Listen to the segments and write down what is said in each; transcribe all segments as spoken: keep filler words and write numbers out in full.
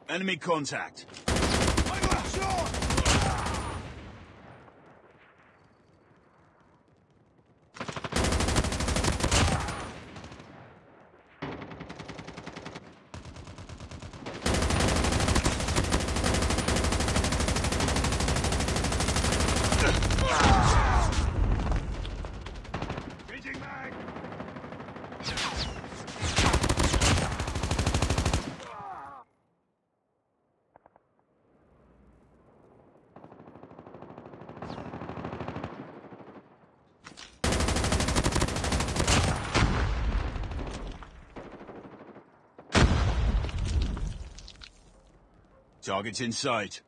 Enemy contact. I got shot! Changing mag! Target's in sight.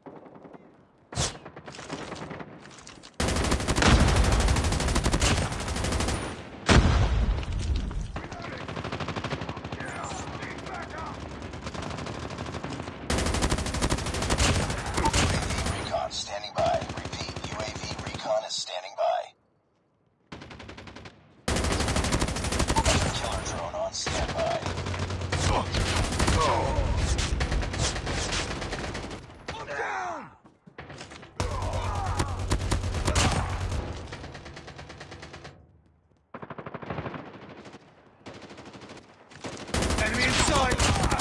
Recon standing by. Repeat, U A V recon is standing by. Hunter killer drone on standby. I'm down! Enemy in sight.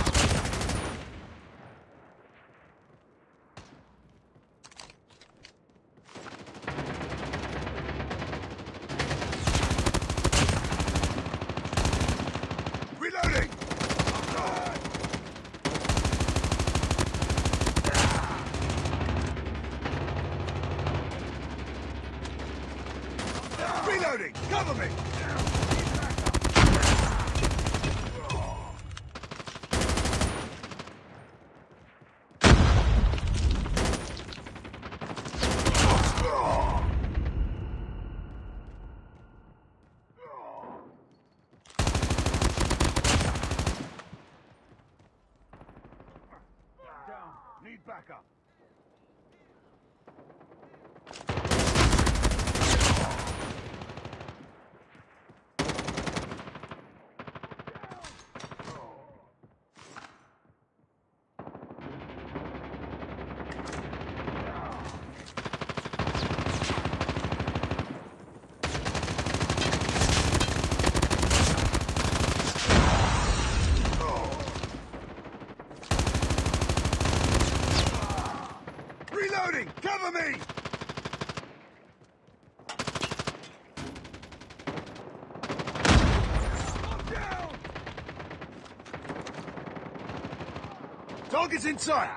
Reloading! Reloading! Cover me! Down. Need backup. Reloading! Cover me! I'm down! Target's in sight.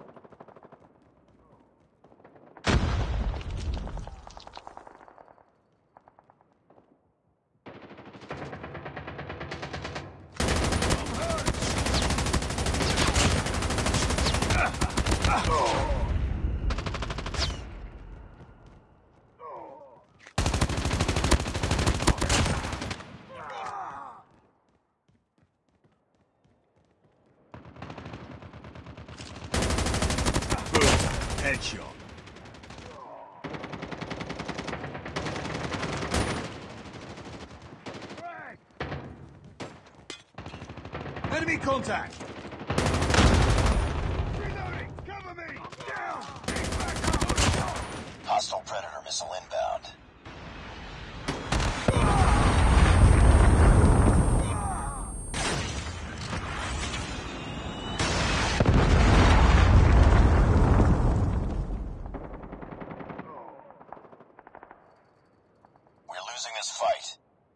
Headshot. Frag! Enemy contact. Reloading! Cover me! I'm down! Need backup! Hostile Predator missile inbound. We're losing this fight.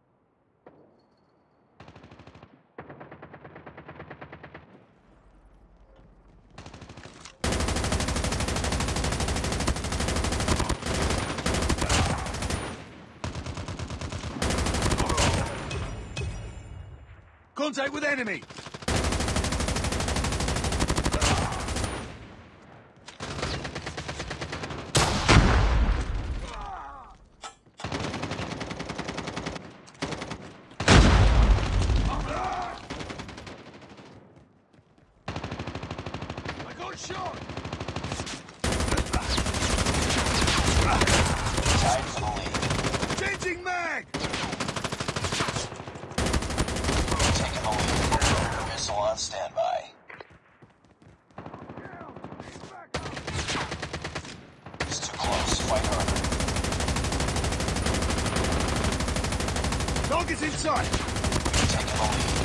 Contact with enemy. I got shot! Tied for the lead. Changing mag. Taking the lead. Predator missile on standby. Target's in sight! Taking the lead.